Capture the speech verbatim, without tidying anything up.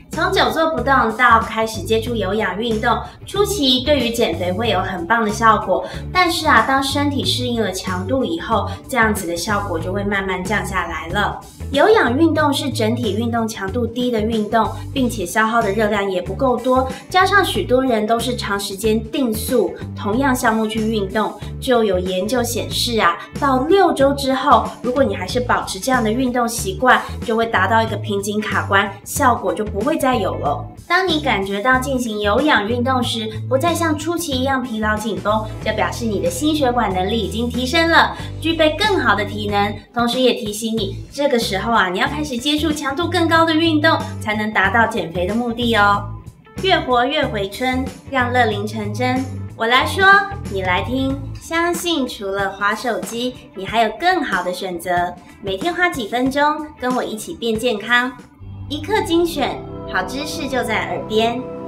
从久坐不动到开始接触有氧运动，初期对于减肥会有很棒的效果，但是啊，当身体适应了强度以后，这样子的效果就会慢慢降下来了。有氧运动是整体运动强度低的运动，并且消耗的热量也不够多，加上许多人都是长时间定速同样项目去运动，就有研究显示啊，到六周之后，如果你还是保持这样的运动习惯，就会达到一个瓶颈卡关，效果就不会再有了。当你感觉到进行有氧运动时，不再像初期一样疲劳紧绷，就表示你的心血管能力已经提升了，具备更好的体能，同时也提醒你，这个时候啊，你要开始接触强度更高的运动，才能达到减肥的目的哦。越活越回春，让乐龄成真。我来说，你来听，相信除了滑手机，你还有更好的选择。每天花几分钟，跟我一起变健康，一刻精选，好知识就在耳边。